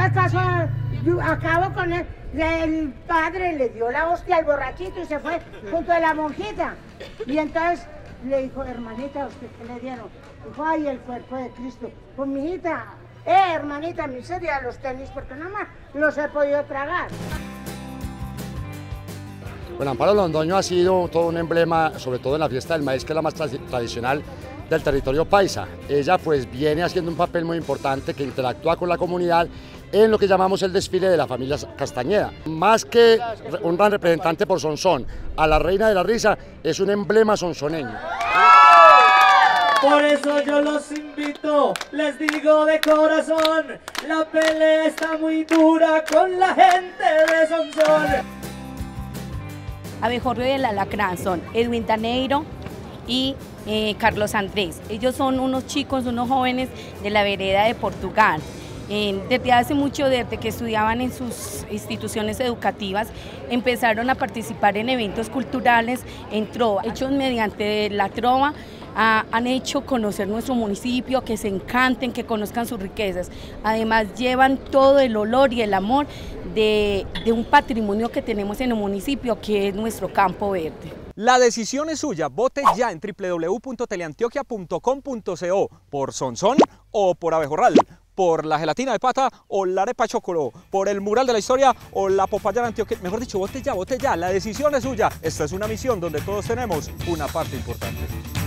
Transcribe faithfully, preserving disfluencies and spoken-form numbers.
haga caso, yo acabo con él. El padre le dio la hostia al borrachito y se fue junto a la monjita. Y entonces le dijo, hermanita, ¿usted qué le dieron? Dijo, ay, el cuerpo de Cristo. Pues mi hijita, eh, hermanita, miseria, los tenis, porque nada más los he podido tragar. Bueno, Amparo Londoño ha sido todo un emblema, sobre todo en la fiesta del maíz, que es la más tra tradicional del territorio paisa. Ella pues viene haciendo un papel muy importante que interactúa con la comunidad en lo que llamamos el desfile de la familia Castañeda. Más que un gran representante por Sonsón, a la reina de la risa es un emblema sonsoneño. Por eso yo los invito, les digo de corazón, la pelea está muy dura con la gente de Sonsón. Abejorro del Alacrán son Edwin Taneiro y eh, Carlos Andrés. Ellos son unos chicos, unos jóvenes de la vereda de Portugal. Eh, desde hace mucho, desde que estudiaban en sus instituciones educativas, empezaron a participar en eventos culturales, en trova, hechos mediante la trova. Ah, han hecho conocer nuestro municipio, que se encanten, que conozcan sus riquezas. Además llevan todo el olor y el amor de, de un patrimonio que tenemos en el municipio, que es nuestro campo verde. La decisión es suya, vote ya en w w w punto teleantioquia punto com punto co por Sonsón o por Abejorral, por la gelatina de pata o la arepa chocoló, por el mural de la historia o la popayán antioqueña. Mejor dicho, vote ya, vote ya, la decisión es suya. Esta es una misión donde todos tenemos una parte importante.